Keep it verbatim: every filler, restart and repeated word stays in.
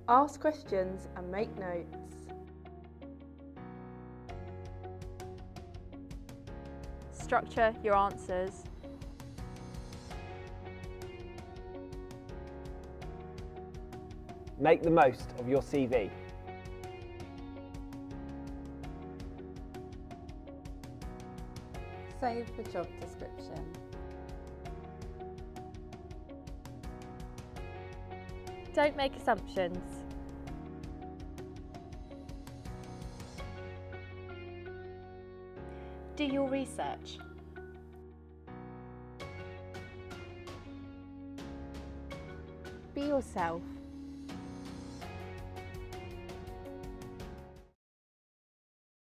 Ask questions and make notes. Structure your answers. Make the most of your C V. Save the job description. Don't make assumptions. Do your research. Be yourself.